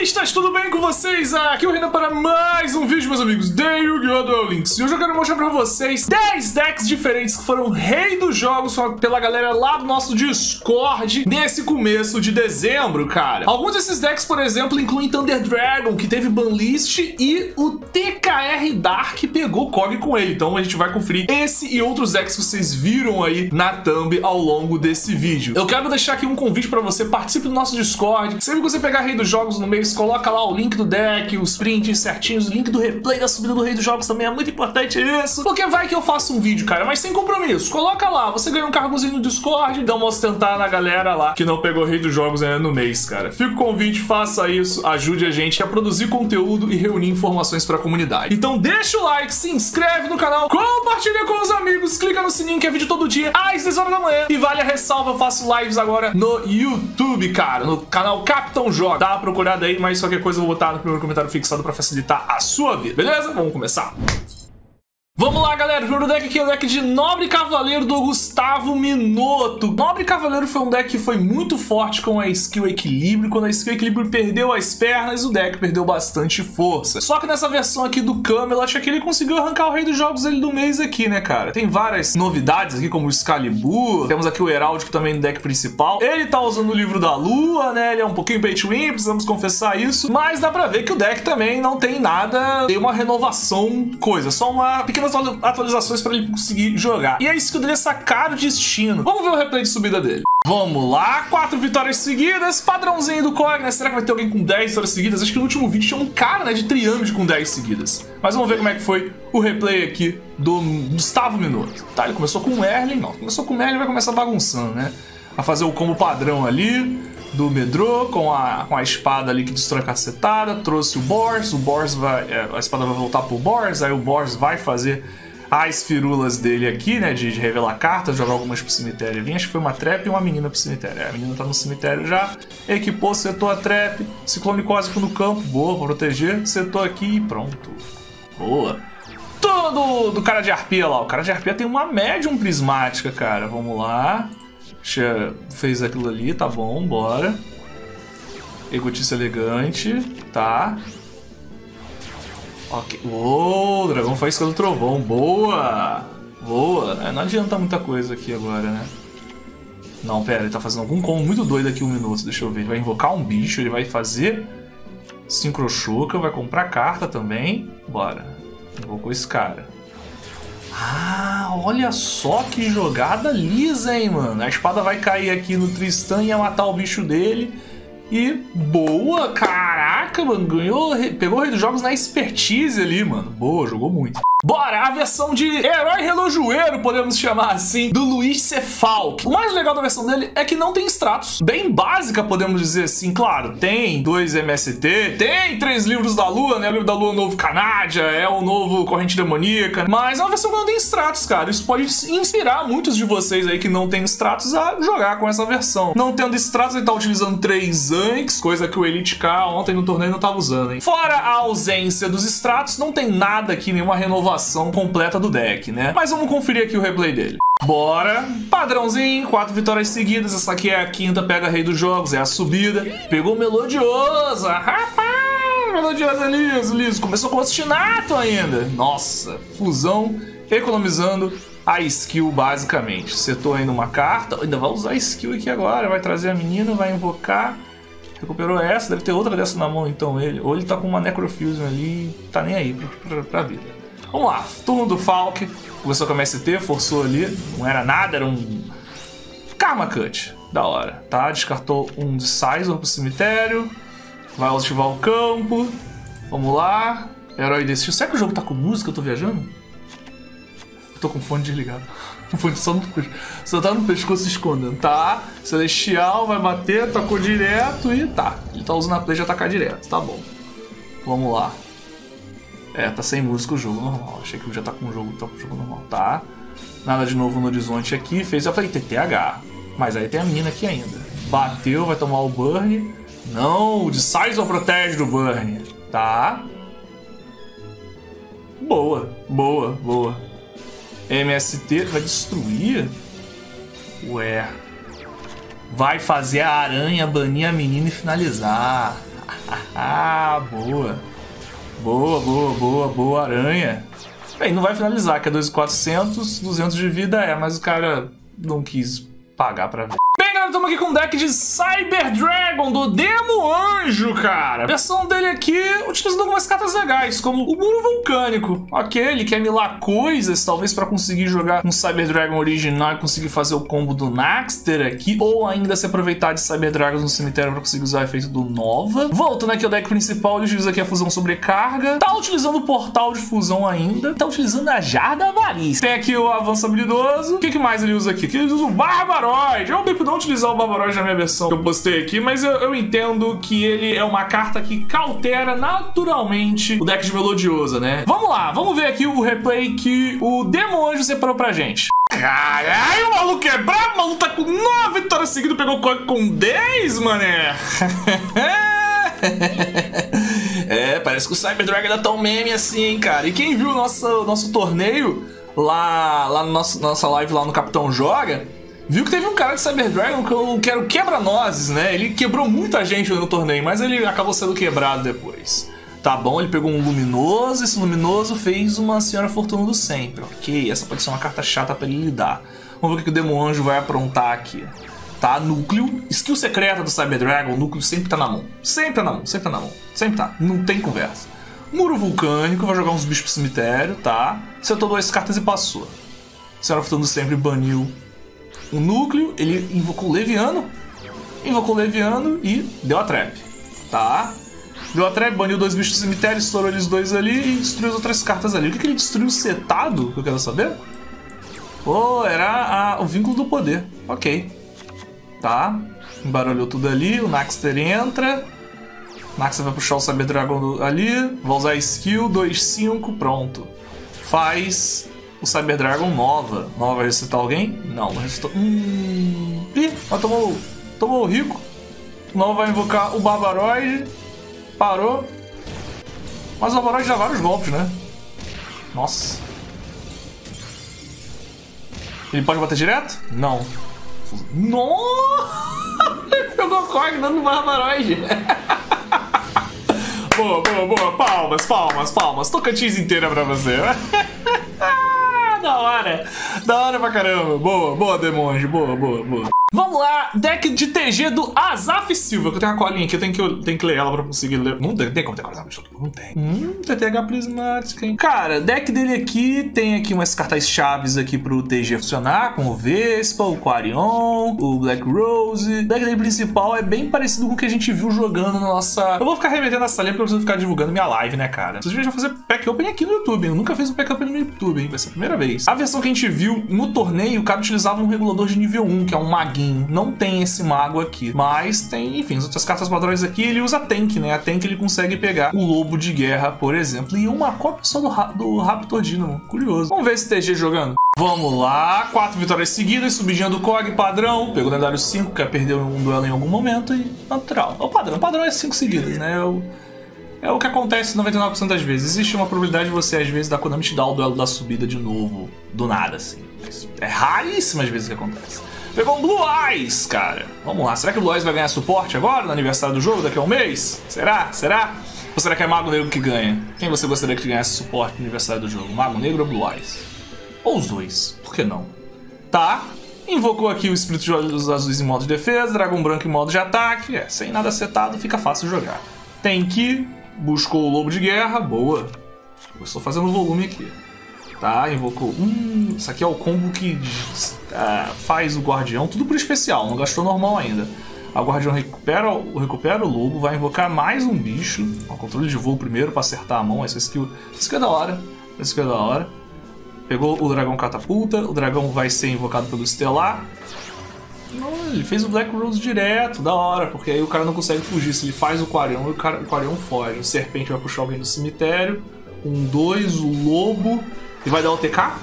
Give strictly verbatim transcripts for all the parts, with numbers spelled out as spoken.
Duelistas, tudo bem com vocês? Aqui é o Renan para mais um vídeo, meus amigos, de Yu-Gi-Oh! Duel Links. E hoje eu quero mostrar pra vocês dez decks diferentes que foram rei dos jogos pela galera lá do nosso Discord nesse começo de dezembro, cara. Alguns desses decks, por exemplo, incluem Thunder Dragon, que teve banlist, e o T K R Dark pegou C O G com ele. Então a gente vai conferir esse e outros decks que vocês viram aí na thumb ao longo desse vídeo. Eu quero deixar aqui um convite pra você, participe do nosso Discord. Sempre que você pegar rei dos jogos no mês, coloca lá o link do deck, os prints certinhos, o link do replay da subida do rei dos jogos também é muito importante isso. Porque vai que eu faço um vídeo, cara, mas sem compromisso. Coloca lá, você ganha um cargozinho no Discord, dá uma ostentar na galera lá que não pegou rei dos jogos ainda no mês, cara. Fica o convite, faça isso, ajude a gente a produzir conteúdo e reunir informações pra comunidade. Então deixa o like, se inscreve no canal, compartilha com os amigos, clica no sininho que é vídeo todo dia às dez horas da manhã. E vale a ressalva, eu faço lives agora no YouTube, cara, no canal Capitão Joga. Dá uma procurada aí, mas qualquer coisa eu vou botar no primeiro comentário fixado pra facilitar a sua vida, beleza? Vamos começar. Vamos lá, galera. O primeiro deck aqui é o deck de Nobre Cavaleiro do Gustavo Minotto. Nobre Cavaleiro foi um deck que foi muito forte com a skill Equilíbrio. Quando a skill Equilíbrio perdeu as pernas, o deck perdeu bastante força. Só que nessa versão aqui do Camelot, que ele conseguiu arrancar o rei dos jogos dele do mês aqui, né, cara? Tem várias novidades aqui, como o Excalibur. Temos aqui o Heráldico também no deck principal. Ele tá usando o Livro da Lua, né? Ele é um pouquinho pay to win, precisamos confessar isso. Mas dá pra ver que o deck também não tem nada, tem uma renovação, coisa. Só uma pequena atualizações para ele conseguir jogar. E é isso que eu dele é sacar o destino. Vamos ver o replay de subida dele. Vamos lá, quatro vitórias seguidas, padrãozinho do C O G, né? Será que vai ter alguém com dez vitórias seguidas? Acho que no último vídeo tinha um cara, né, de Triâmide com dez seguidas. Mas vamos ver como é que foi o replay aqui do Gustavo Minotto. Tá, ele começou com o Merlin, não. Começou com o Merlin e vai começar bagunçando, né? A fazer o combo padrão ali do Medro com a, com a espada ali que destrói a cacetada. Trouxe o Bors, o Bors vai... É, a espada vai voltar pro Bors, aí o Bors vai fazer as firulas dele aqui, né, de, de revelar cartas, jogar algumas pro cemitério. Vinha, acho que foi uma trap e uma menina pro cemitério. É, a menina tá no cemitério já, equipou, setou a trap, ciclone cósmico no campo, boa, pra proteger, setou aqui e pronto. Boa. Tudo do cara de arpia lá, o cara de arpia tem uma médium prismática, cara, vamos lá. Fez aquilo ali, tá bom, bora. Egotícia elegante, tá. Ok. Uou, dragão faísca do trovão. Boa! Boa! Não adianta muita coisa aqui agora, né? Não, pera, ele tá fazendo algum combo muito doido aqui um minuto. Deixa eu ver. Ele vai invocar um bicho, ele vai fazer Sincrochuca, vai comprar carta também. Bora. Invocou esse cara. Ah, olha só que jogada lisa, hein, mano. A espada vai cair aqui no Tristan e ia matar o bicho dele. E boa, caraca, mano, ganhou, pegou o rei dos jogos na expertise ali, mano. Boa, jogou muito. Bora, a versão de herói relojoeiro, podemos chamar assim, do Luiz Cefalk. O mais legal da versão dele é que não tem extratos. Bem básica, podemos dizer assim. Claro, tem dois M S T, tem três livros da Lua, né? O livro da Lua, o novo Canádia, é o novo Corrente Demoníaca. Mas é uma versão que não tem extratos, cara. Isso pode inspirar muitos de vocês aí que não tem extratos a jogar com essa versão. Não tendo extratos, ele tá utilizando três Anks, coisa que o Elite K ontem no torneio não tava usando, hein? Fora a ausência dos extratos, não tem nada aqui, nenhuma renovação completa do deck, né? Mas vamos conferir aqui o replay dele. Bora! Padrãozinho, quatro vitórias seguidas. Essa aqui é a quinta, pega rei dos jogos, é a subida. Pegou Melodiosa! Rapaz! Melodiosa liso, liso. Começou com Ostinato ainda. Nossa, fusão, economizando a skill basicamente. Setou ainda uma carta, ainda vai usar a skill aqui agora. Vai trazer a menina, vai invocar. Recuperou essa, deve ter outra dessa na mão então ele. Ou ele tá com uma Necrofusion ali, tá nem aí pra, pra, pra vida. Vamos lá, turno do Falk, começou com a M S T, forçou ali, não era nada, era um Karma Cut, da hora, tá? Descartou um de Sizor pro cemitério, vai ativar o campo, vamos lá, Herói Destino. Será que o jogo tá com música? Eu tô viajando? Eu tô com fone desligado, o fone só, no, só tá no pescoço escondendo, tá? Celestial vai bater, tacou direto e tá, ele tá usando a play, já tacar direto, tá bom. Vamos lá. É, tá sem música o jogo normal. Achei que já tá com o jogo, tá com o jogo normal, tá? Nada de novo no horizonte aqui. Fez, eu falei, T T H. Mas aí tem a menina aqui ainda. Bateu, vai tomar o burn. Não, o de Sizor protege do burn. Tá? Boa, boa, boa. M S T vai destruir? Ué. Vai fazer a aranha banir a menina e finalizar. Ah, boa. Boa, boa, boa, boa aranha. Bem, não vai finalizar, que é dois mil e quatrocentos, duzentos de vida é, mas o cara não quis pagar pra ver. Bem, galera, estamos aqui com um deck de Cyber Dragon do Demo Anjo, cara. A versão dele aqui utilizando algumas cartas legais, como o Muro Vulcânico. Ok, ele quer milar coisas, talvez pra conseguir jogar um Cyber Dragon original e conseguir fazer o combo do Naxter aqui, ou ainda se aproveitar de Cyber Dragons no cemitério pra conseguir usar o efeito do Nova. Voltando aqui ao deck principal, ele utiliza aqui a fusão sobrecarga. Tá utilizando o portal de fusão ainda. Tá utilizando a Jarda Avarista. Tem aqui o avanço habilidoso. O que, que mais ele usa aqui? Aqui ele usa o Barbaroid. Eu optei por não utilizar o Barbaroid na minha versão que eu postei aqui, mas eu, eu entendo que ele é uma carta que cautera naturalmente o deck de Melodiosa, né? Vamos lá, vamos ver aqui o replay que o Demo Anjo separou pra gente. Caralho, o maluco é brabo, o maluco tá com nove vitórias seguidas, pegou com dez, mané. É, parece que o Cyber Dragon ainda tá um meme assim, hein, cara. E quem viu o nosso, nosso torneio lá, lá no nosso, nossa live lá no Capitão Joga, viu que teve um cara de Cyber Dragon que eu quero quebra-nozes, né? Ele quebrou muita gente no torneio, mas ele acabou sendo quebrado depois. Tá bom, ele pegou um Luminoso, esse Luminoso fez uma Senhora Fortuna do Sempre. Ok, essa pode ser uma carta chata pra ele lidar. Vamos ver o que o Demo Anjo vai aprontar aqui. Tá, núcleo, skill secreta do Cyber Dragon, o núcleo sempre tá na mão. Sempre tá na mão, sempre tá na mão, sempre tá, não tem conversa. Muro Vulcânico, vai jogar uns bichos pro cemitério, tá? Setou duas cartas e passou. Senhora Fortuna do Sempre baniu o núcleo, ele invocou o Leviano, invocou o Leviano e deu a trap, tá? Deu a trap, baniu dois bichos do cemitério, estourou eles dois ali e destruiu as outras cartas ali. O que, que ele destruiu setado, que eu quero saber? Oh, era a, o vínculo do poder, ok. Tá, embaralhou tudo ali, o Naxter entra. O Naxter vai puxar o Cyber Dragon ali, vai usar skill, dois, cinco, pronto. Faz o Cyber Dragon Nova. Nova vai ressuscitar alguém? Não, não ressuscitou. Hum... Ih, mas tomou, tomou o rico. Nova vai invocar o Barbaroid. Parou. Mas o Barbaroid dá vários golpes, né? Nossa. Ele pode bater direto? Não. Nossa! Pegou o Korg dando Barbaroid. Boa, boa, boa. Palmas, palmas, palmas. Tocantins inteira pra você. Da hora. Da hora pra caramba. Boa, boa, Demonge. Boa, boa, boa. Vamos lá, deck de T G do Azaf Silva, que eu tenho uma colinha aqui, eu tenho que, eu tenho que ler ela pra conseguir ler. Não tem, tem como ter colinha, não tem. Hum, T T H prismática, hein? Cara, deck dele aqui tem aqui umas cartas chaves aqui pro T G funcionar, com o Vespa, o Quarion, o Black Rose. O deck dele principal é bem parecido com o que a gente viu jogando na nossa... Eu vou ficar remetendo essa linha pra eu ficar divulgando minha live, né, cara? Vocês vão fazer pack open aqui no YouTube, hein? Eu nunca fiz um pack open no YouTube, hein? Vai ser a primeira vez. A versão que a gente viu no torneio, o cara utilizava um regulador de nível um, que é um maguinho. Não tem esse mago aqui, mas tem, enfim, as outras cartas padrões aqui, ele usa tank, né? A tank ele consegue pegar o Lobo de Guerra, por exemplo, e uma cópia só do, Ra do Raptor Dynamo. Curioso. Vamos ver esse T G jogando. Vamos lá, quatro vitórias seguidas, subidinha do C O G, padrão, pegou o lendário cinco, quer perder um duelo em algum momento e natural. É o padrão, o padrão é cinco seguidas, né? É o, é o que acontece noventa e nove por cento das vezes. Existe uma probabilidade de você, às vezes, da Konami te dar o duelo da subida de novo, do nada, assim. É raríssimas vezes que acontece. Pegou um Blue Eyes, cara. Vamos lá, será que o Blue Eyes vai ganhar suporte agora, no aniversário do jogo, daqui a um mês? Será? Será? Ou será que é Mago Negro que ganha? Quem você gostaria que ganhasse suporte no aniversário do jogo? Mago Negro ou Blue Eyes? Ou os dois, por que não? Tá, invocou aqui o Espírito de Olhos Azuis em modo de defesa, Dragão Branco em modo de ataque. É, sem nada setado, fica fácil jogar. Tem que, buscou o Lobo de Guerra, boa. Eu estou fazendo volume aqui. Tá, invocou. Hum, isso aqui é o combo que uh, faz o Guardião, tudo por especial, não gastou normal ainda. A Guardião recupera, recupera o Lobo, vai invocar mais um bicho. O controle de voo primeiro para acertar a mão. Essa skill, essa skill é da hora. Essa skill é da hora. Pegou o Dragão Catapulta, o Dragão vai ser invocado pelo Estelar. Não, ele fez o Black Rose direto, da hora, porque aí o cara não consegue fugir. Se ele faz o Quarion, o, cara, o Quarion foge. O Serpente vai puxar alguém do cemitério. Um, dois, o Lobo. E vai dar o T K?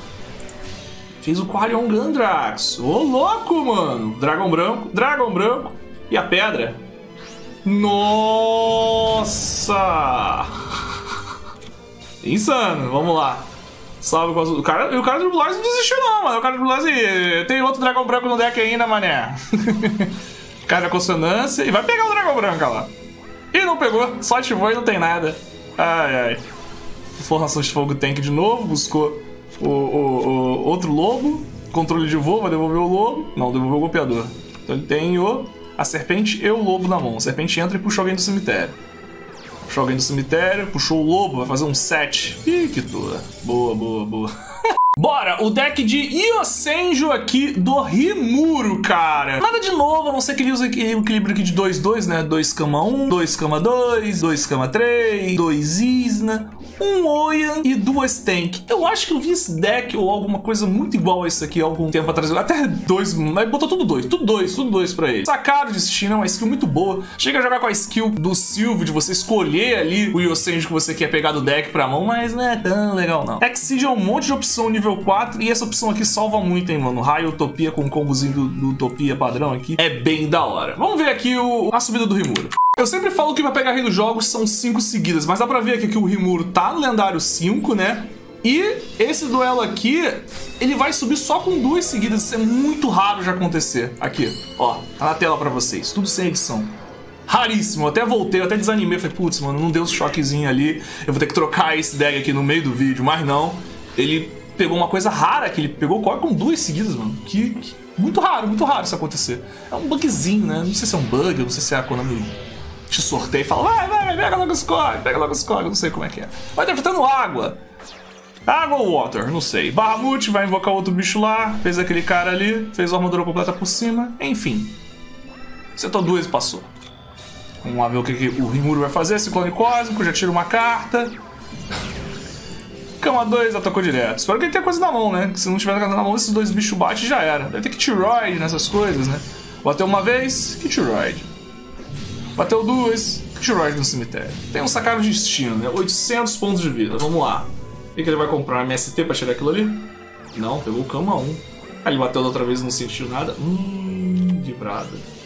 Fez o Quarion Gandrax. Ô, louco, mano. Dragão branco, dragão branco. E a pedra? Nossa! Insano, vamos lá. Salve com o cara. E o cara do Blue Eyes não desistiu, não, mano. O cara do Blue Eyes tem outro dragão branco no deck ainda, mané. Cara da consonância. E vai pegar o dragão branco lá. E não pegou, só ativou e não tem nada. Ai, ai. Formação de fogo tank de novo, buscou o, o, o outro lobo. Controle de voo, vai devolver o lobo. Não, devolveu o golpeador. Então ele tem o, a serpente e o lobo na mão. A serpente entra e puxa alguém do cemitério. Puxou alguém do cemitério, puxou o lobo, vai fazer um sete. Ih, que toa. Boa, boa, boa. Bora, o deck de Yosenjo aqui do Rimuru, cara. Nada de novo, a não ser que ele use o equilíbrio aqui de dois dois, né? dois cama um, dois cama dois, dois cama três, dois Isna, um Oyan e duas Tank. Eu acho que eu vi esse deck ou alguma coisa muito igual a isso aqui há algum tempo atrás. Até dois, mas botou tudo dois, tudo dois, tudo dois pra ele. Sacado Destino é uma skill muito boa. Chega a jogar com a skill do Sylve, de você escolher ali o Yosenjo que você quer pegar do deck pra mão, mas não é tão legal não. Exceed é um monte de opção nível quatro e essa opção aqui salva muito, hein, mano. Raio Utopia com o combozinho do, do Utopia padrão aqui é bem da hora. Vamos ver aqui o, a subida do Rimuru. Eu sempre falo que pra pegar rei dos jogos são cinco seguidas, mas dá pra ver aqui que o Rimuru tá no lendário cinco, né? E esse duelo aqui, ele vai subir só com duas seguidas. Isso é muito raro de acontecer. Aqui, ó, tá na tela pra vocês. Tudo sem edição. Raríssimo. Eu até voltei, eu até desanimei. Falei, putz, mano, não deu um choquezinho ali. Eu vou ter que trocar esse deck aqui no meio do vídeo. Mas não, ele pegou uma coisa rara, que ele pegou o core com duas seguidas, mano. Que, que muito raro, muito raro isso acontecer. É um bugzinho, né? Não sei se é um bug, não sei se é a Konami te sorteia e fala, vai, vai, pega logo os core, pega logo os core, eu não sei como é que é. Vai interpretando água. Água ou water, não sei. Bahamut vai invocar outro bicho lá, fez aquele cara ali, fez a armadura completa por cima, enfim. Setou duas e passou. Vamos lá ver o que, que o Rimuru vai fazer. Ciclone Cósmico, já tira uma carta. Cama dois atacou direto. Espero que ele tenha coisa na mão, né? Se não tiver na mão, esses dois bichos batem já era. Deve ter Kitiroid nessas coisas, né? Bateu uma vez, Kitiroid. Bateu duas, Kitiroid no cemitério. Tem um sacado de destino, né? oitocentos pontos de vida. Vamos lá. O que, que ele vai comprar? M S T pra tirar aquilo ali? Não, pegou o cama um. Ah, ele bateu da outra vez e não sentiu nada. Hum, vibrada.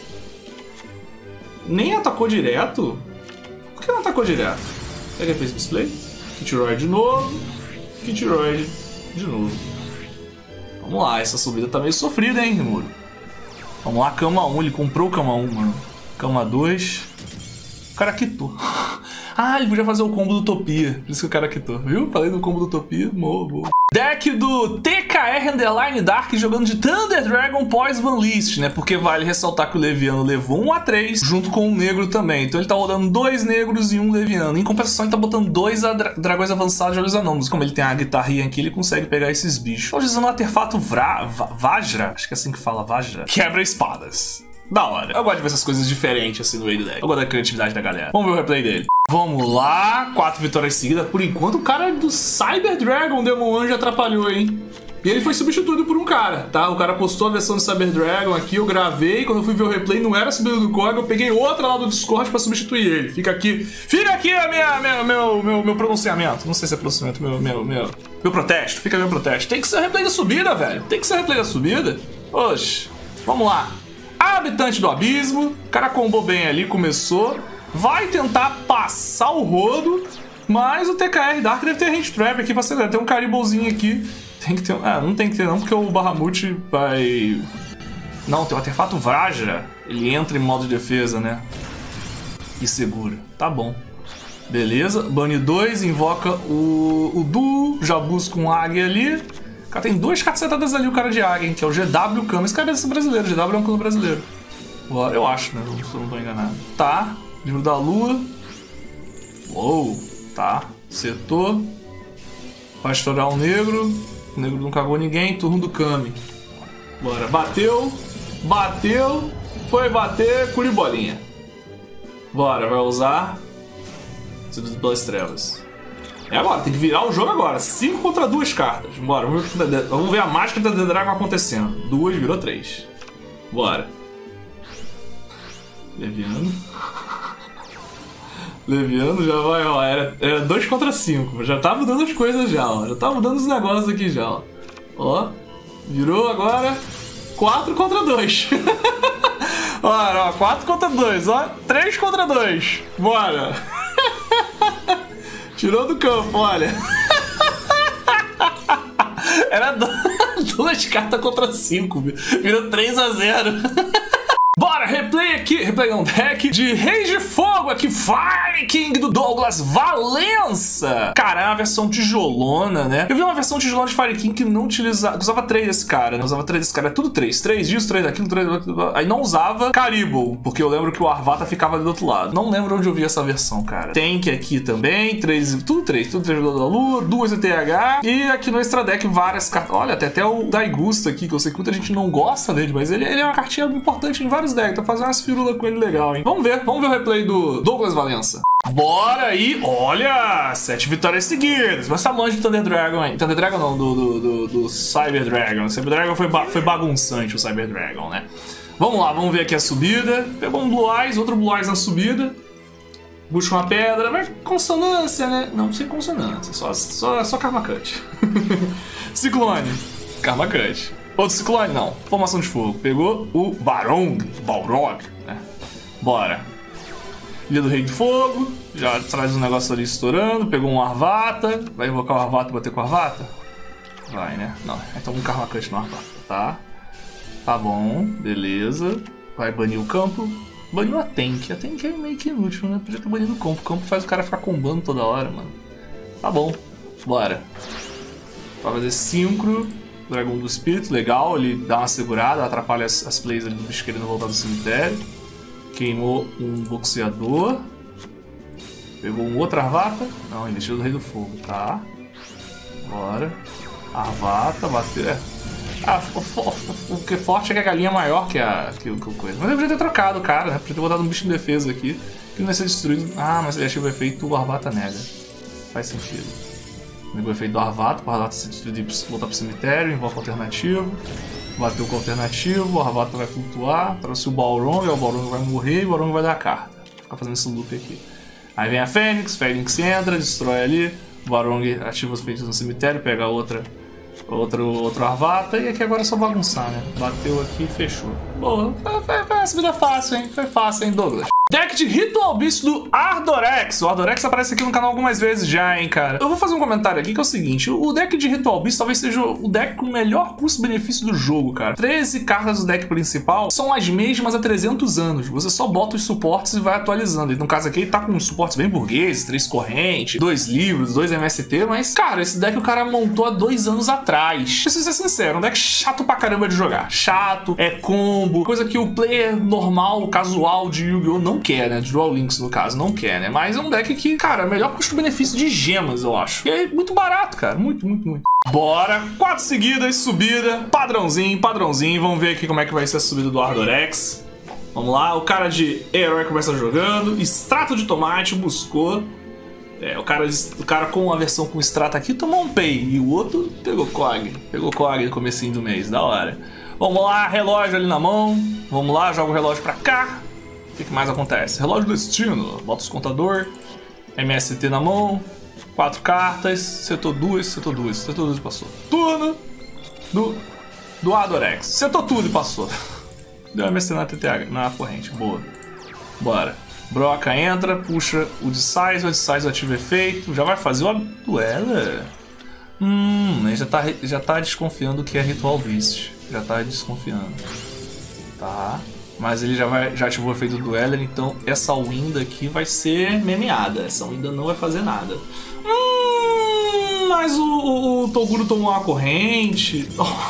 Nem atacou direto? Por que não atacou direto? Pega fez display. Kitiroid de novo. Kitiroid de novo. Vamos lá, essa subida tá meio sofrida, hein, Rimuru? Vamos lá, cama um. Ele comprou o cama um, mano. Cama dois. O cara quitou. Ah, ele podia fazer o combo do Utopia. Por isso que o cara quitou, viu? Falei do combo do Utopia. Boa. Deck do T K R Underline Dark jogando de Thunder Dragon pós-ban list, né? Porque vale ressaltar que o Leviano levou um a três junto com o negro também. Então ele tá rodando dois negros e um Leviano. Em compensação, ele tá botando dois dra dragões avançados de olhos anômalos. Como ele tem a guitarrinha aqui, ele consegue pegar esses bichos. Tô usando o artefato Vra Va Vajra. Acho que é assim que fala, Vajra. Quebra espadas. Da hora. Eu gosto de ver essas coisas diferentes assim no meio do deck. Eu gosto da criatividade da galera. Vamos ver o replay dele. Vamos lá. Quatro vitórias seguidas. Por enquanto, o cara do Cyber Dragon Demon Anjo atrapalhou, hein? E ele foi substituído por um cara, tá? O cara postou a versão do Cyber Dragon aqui, eu gravei. Quando eu fui ver o replay, não era subido do Korg. Eu peguei outra lá do Discord pra substituir ele. Fica aqui. Fica aqui a minha, minha, meu, meu, meu pronunciamento. Não sei se é pronunciamento. Meu, meu, meu, meu protesto. Fica meu protesto. Tem que ser o replay da subida, velho. Tem que ser o replay da subida. Oxe. Vamos lá. Habitante do Abismo, o cara combou bem ali, começou, vai tentar passar o rodo, mas o T K R Dark deve ter Hand Trap aqui pra acelerar, tem um Caribouzinho aqui, tem que ter, ah, não tem que ter não, porque o Bahamut vai, não, tem o artefato Vajra, ele entra em modo de defesa, né, e segura, tá bom, beleza, bane dois, invoca o, o Du, já busca um Águia ali. O cara tem duas cacetadas ali, o cara de águia, hein, que é o G W Kama. Esse cara é brasileiro, G W é um clã brasileiro. Bora, eu acho, né? Se eu não tô enganado. Tá, livro da lua. Uou, tá. Setor. Pastoral negro. O negro não cagou ninguém. Turno do Kami. Bora, bateu. Bateu. Foi bater, curibolinha. Bora, vai usar. Seduzido pelas trevas. É agora, tem que virar o jogo agora. cinco contra duas cartas. Bora, vamos ver, vamos ver a mágica da The Dragon acontecendo. Duas virou três. Bora. Leviano. Leviano já vai, ó. Era, era dois contra cinco. Já tá mudando as coisas já, ó. Já tá mudando os negócios aqui já, ó. Ó. Virou agora quatro contra dois. Bora, ó. quatro contra dois, ó. três contra dois. Bora. Tirou do campo, olha. Era duas cartas contra cinco. Virou três a zero. Bora! Bora, replay aqui, replay não, deck de Reis de Fogo aqui, Fire King do Douglas Valença. Cara, é uma versão tijolona, né? Eu vi uma versão tijolona de Fire King que não utilizava, usava três desse cara, né? Usava três desse cara, é tudo três, três disso, três daquilo, três daquilo. Aí não usava Caribou, porque eu lembro que o Arvata ficava ali do outro lado. Não lembro onde eu vi essa versão, cara. Tank aqui também, três, tudo três, tudo três da Lua, duas E T H e aqui no Extra Deck várias cartas. Olha, tem até o Daigusta aqui, que eu sei que muita gente não gosta dele, mas ele, ele é uma cartinha importante em vários decks. Tô fazendo umas firulas com ele legal, hein? Vamos ver, vamos ver o replay do Douglas Valença. Bora aí, olha, sete vitórias seguidas. Mas tá longe do Thunder Dragon, hein? Thunder Dragon não, do, do, do, do Cyber Dragon. O Cyber Dragon foi, ba foi bagunçante, o Cyber Dragon, né? Vamos lá, vamos ver aqui a subida. Pegou um Blue Eyes, outro Blue Eyes na subida. Busca uma pedra, vai consonância, né? Não, sem consonância, só, só, só Karma Cut. Ciclone, Karma Cut. Outro Ciclone, não, Formação de Fogo. Pegou o Barong, Balrog, né? Bora. Ilha do Rei de Fogo, já traz um negócio ali estourando. Pegou um Arvata, vai invocar o Arvata e bater com o Arvata? Vai, né? Não, então um Karma Cut no Arvata, tá? Tá bom, beleza. Vai banir o campo. Baniu a Tank. A Tank é meio que inútil, né? Podia ter banido o campo. O campo faz o cara ficar combando toda hora, mano. Tá bom, bora. Vai fazer Synchro. Dragão do Espírito, legal. Ele dá uma segurada, atrapalha as, as plays ali do bicho querendo voltar do cemitério. Queimou um boxeador. Pegou um outro Arvata. Não, investiu do Rei do Fogo, tá? Bora. Arvata, bateu. É. Ah, o, o, o que é forte é que a galinha é maior que a que o coisa. Mas eu podia ter trocado o cara, né? Podia ter botado um bicho em defesa aqui, que não ia ser destruído. Ah, mas ele ativa o efeito, o Arvata nega. Faz sentido. Negou o efeito do Arvata, o Arvata ser destruído e voltar pro cemitério, invoca alternativo. Bateu com o alternativo, o Arvata vai flutuar, trouxe o Balrog, o Balrog vai morrer e o Balrog vai dar a carta. Vou ficar fazendo esse loop aqui. Aí vem a Fênix, Fênix entra, destrói ali, o Balrog ativa os feitos no cemitério, pega outra. Outro, outro Arvata, e aqui agora é só bagunçar, né? Bateu aqui e fechou. Pô, foi, foi, foi essa vida fácil, hein? Foi fácil, hein, Douglas? Deck de Ritual Beast do Ardorex. O Ardorex aparece aqui no canal algumas vezes já, hein, cara. Eu vou fazer um comentário aqui que é o seguinte. O deck de Ritual Beast talvez seja o deck com o melhor custo-benefício do jogo, cara. treze cartas do deck principal são as mesmas há trezentos anos. Você só bota os suportes e vai atualizando. E no caso aqui ele tá com suportes bem burgueses, três correntes, dois livros, dois M S T, mas, cara, esse deck o cara montou há dois anos atrás. Preciso ser sincero, um deck chato pra caramba de jogar. Chato, é combo, coisa que o player normal, casual de Yu-Gi-Oh! Não quer, né? De Dual Links, no caso, não quer, né? Mas é um deck que, cara, melhor custo-benefício de gemas, eu acho. E é muito barato, cara. Muito, muito, muito. Bora. Quatro seguidas, subida. Padrãozinho, padrãozinho. Vamos ver aqui como é que vai ser a subida do Ardorex. Vamos lá. O cara de herói começa jogando. Extrato de tomate, buscou. É, o cara, o cara com a versão com extrato aqui tomou um pay. E o outro pegou Cog. Pegou Cog no comecinho do mês. Da hora. Vamos lá. Relógio ali na mão. Vamos lá. Joga o relógio pra cá. O que, que mais acontece? Relógio do destino, bota os contador, M S T na mão, quatro cartas, setou duas, setou duas, setou duas e passou. Turno do, do Ardorex, setou tudo e passou. Deu M S T na T T H, na corrente, boa. Bora. Broca entra, puxa o Decisive, o Decisive ativa efeito, já vai fazer o duelo. Hum, ele já tá, já tá desconfiando que é Ritual Beast, já tá desconfiando. Tá. Mas ele já, vai, já ativou o efeito do Dueler, então essa Winda aqui vai ser memeada. Essa Winda não vai fazer nada. Hum, mas o, o, o Toguro tomou uma corrente.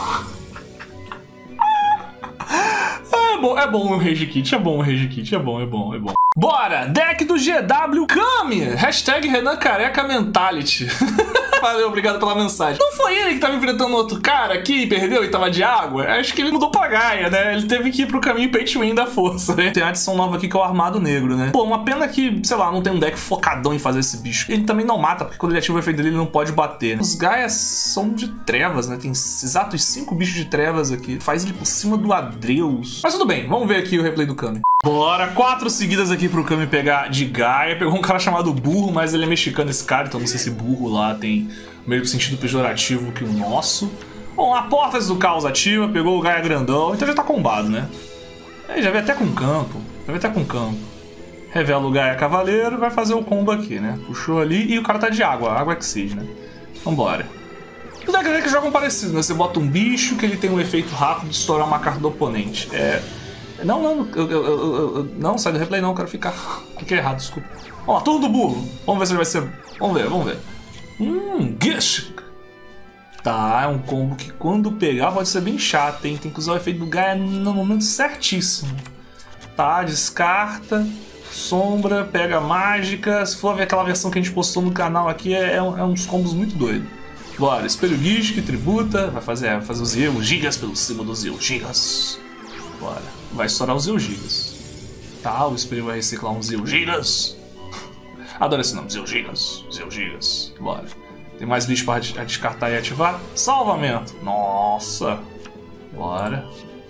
É bom, é bom o Rage Kit, é bom o Rage Kit, é bom, é bom, é bom. Bora! Deck do G W Kami! Hashtag Renan Careca Mentality. Valeu, obrigado pela mensagem. Não foi ele que tava enfrentando outro cara aqui e perdeu e tava de água? Acho que ele mudou pra Gaia, né? Ele teve que ir pro caminho pay to win da força, né? Tem a adição nova aqui que é o Armado Negro, né? Pô, uma pena que, sei lá, não tem um deck focadão em fazer esse bicho. Ele também não mata, porque quando ele ativa o efeito dele, ele não pode bater. Os Gaias são de trevas, né? Tem exatos cinco bichos de trevas aqui. Faz ele por cima do Adreus. Mas tudo bem, vamos ver aqui o replay do Kami. Bora, quatro seguidas aqui pro Kami pegar de Gaia. Pegou um cara chamado Burro, mas ele é mexicano esse cara, então não sei se Burro lá tem o mesmo sentido pejorativo que o nosso. Bom, a Portas do Caos ativa, pegou o Gaia grandão, então já tá combado, né? Aí já vem até com campo, já vem até com campo. Revela o Gaia Cavaleiro, vai fazer o combo aqui, né? Puxou ali e o cara tá de água, água Exceed, né? Vambora. Os decks que jogam parecido, né? Você bota um bicho que ele tem um efeito rápido de estourar uma carta do oponente. É... Não, não, eu, eu, eu, eu, não, sai do replay não, eu quero ficar. Fiquei errado, desculpa. Ó, turno do burro. Vamos ver se ele vai ser... Vamos ver, vamos ver. Hum, Gish. Tá, é um combo que quando pegar pode ser bem chato, hein? Tem que usar o efeito do Gaia no momento certíssimo. Tá, descarta. Sombra, pega mágica. Se for ver aquela versão que a gente postou no canal aqui, é, é uns combos muito doidos. Bora, espelho Gish que tributa. Vai fazer, vai fazer os Eus Gigas pelo cima dos Eus Gigas. Bora, vai estourar os Eus Gigas. Tá, o espelho vai reciclar uns Eus Gigas. Adoro esse nome, Eus Gigas. Eus Gigas. Bora. Tem mais bicho para descartar e ativar. Salvamento. Nossa. Bora.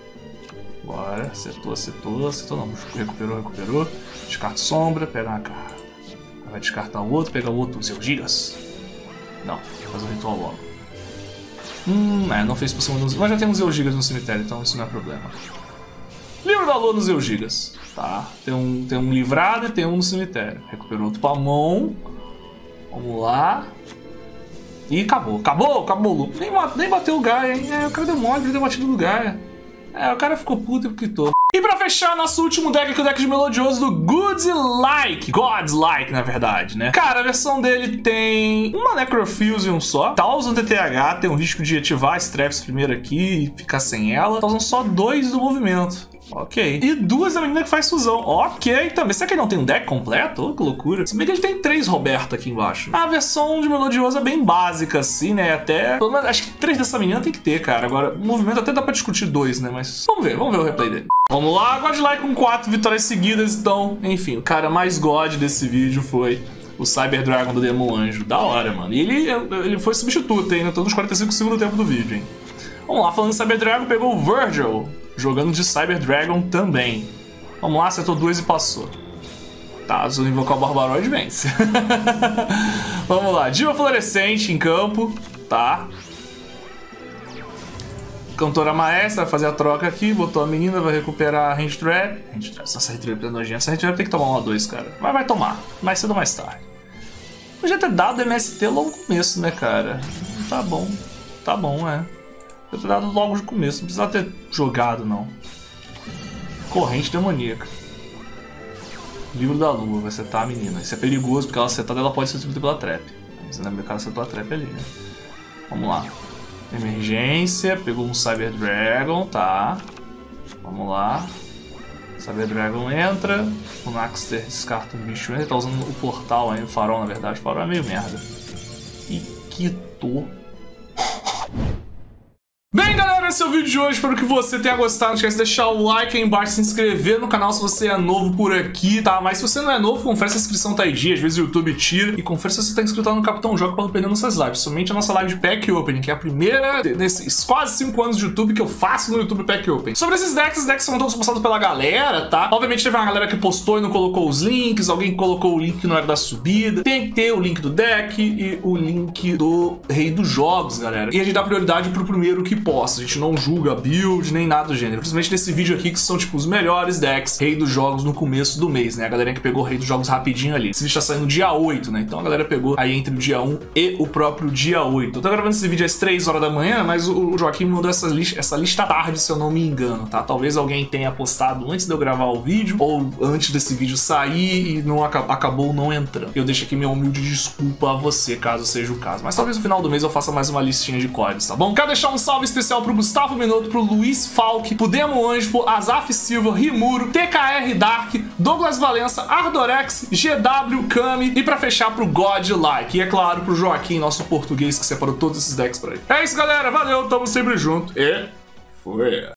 Bora. Acertou, acertou, acertou. Não, recuperou, recuperou. Descarta sombra, pega uma cara. Vai descartar o outro, pega o outro, os Gigas. Não, faz o ritual logo. Hum, é, não fez por cima dos... Mas já temos Gigas no cemitério, então isso não é problema. Livro da Lua nos Gigas. Tá, tem um, tem um livrado e tem um no cemitério. Recuperou outro pra mão. Vamos lá. E acabou, acabou, acabou. Nem, nem bateu o Gaia, hein? É, o cara deu mole, ele deu batido no Gaia. É, o cara ficou puto e quitou. E pra fechar, nosso último deck aqui, o deck de Melodioso do Godlike. Godlike, na verdade, né? Cara, a versão dele tem uma Necrofusion só. Tá usando T T H, tem um risco de ativar as traps primeiro aqui e ficar sem ela. Tá usando só dois do movimento. Ok. E duas da menina que faz fusão. Ok, também. Será que ele não tem um deck completo? Oh, que loucura. Se bem que ele tem três Roberto aqui embaixo. A versão de Melodioso é bem básica, assim, né? Até... Pelo menos, acho que três dessa menina tem que ter, cara. Agora, o movimento até dá pra discutir dois, né? Mas vamos ver, vamos ver o replay dele. Vamos lá, Godlike com quatro vitórias seguidas, então... Enfim, o cara mais God desse vídeo foi o Cyber Dragon do Demon Anjo. Da hora, mano. E ele, ele foi substituto, hein? Tô nos quarenta e cinco segundos do tempo do vídeo, hein? Vamos lá, falando de Cyber Dragon, pegou o Virgil, jogando de Cyber Dragon também. Vamos lá, acertou duas e passou. Tá, se eu invocar o Barbaroid, vence. Vamos lá, Diva Florescente em campo, tá. Cantora Maestra vai fazer a troca aqui, botou a menina, vai recuperar a Range Trap. Range Trap, essa Range Trap é nojenta. Essa Range Trap tem que tomar uma dois, cara. Mas vai tomar, mais cedo ou mais tarde. Podia ter dado M S T logo no começo, né, cara? Tá bom, tá bom, é. Eu ter dado logo de começo, não precisava ter jogado, não. Corrente demoníaca. Livro da Lua, vai acertar a menina. Isso é perigoso, porque ela acertada ela pode ser subida pela trap. Você lembra que ela acertou a trap ali, né? Vamos lá. Emergência, pegou um Cyber Dragon, tá. Vamos lá. Cyber Dragon entra. O Naxter descarta um bicho, ele tá usando o portal aí, o farol na verdade. O farol é meio merda. E quitou. Bem, galera, esse é o vídeo de hoje, espero que você tenha gostado. Não esquece de deixar o like aí embaixo, se inscrever no canal se você é novo por aqui, tá? Mas se você não é novo, confere se a inscrição tá em dia, às vezes o YouTube tira. E confere se você tá inscrito lá no Capitão Joga pra não perder nossas lives. Somente a nossa live de Pack Opening, que é a primeira nesses quase cinco anos de YouTube que eu faço no YouTube Pack Opening. Sobre esses decks, os decks são todos postados pela galera, tá? Obviamente teve uma galera que postou e não colocou os links, alguém colocou o link que não era da subida. Tem que ter o link do deck e o link do Rei dos Jogos, galera. E a gente dá prioridade pro primeiro que posta. A gente não julga build nem nada do gênero. Principalmente nesse vídeo aqui, que são tipo os melhores decks Rei dos Jogos no começo do mês, né? A galera que pegou Rei dos Jogos rapidinho ali. Esse vídeo tá saindo dia oito, né? Então a galera pegou aí entre o dia um e o próprio dia oito. Eu tô gravando esse vídeo às três horas da manhã, mas o Joaquim mandou essa lista, essa lista tarde, se eu não me engano, tá? Talvez alguém tenha postado antes de eu gravar o vídeo, ou antes desse vídeo sair e não acabou não entrando. Eu deixo aqui minha humilde desculpa a você, caso seja o caso. Mas talvez no final do mês eu faça mais uma listinha de códigos, tá bom? Quero deixar um salve especial pro Gustavo Minotto, pro Luiz Falck, pro Demon Anjo, pro Azaf Silva, Rimuro, T K R Dark, Douglas Valença, Ardorex, G W Kami e pra fechar pro Godlike. E é claro, pro Joaquim, nosso português que separou todos esses decks pra ele. É isso, galera. Valeu, tamo sempre junto. E fui.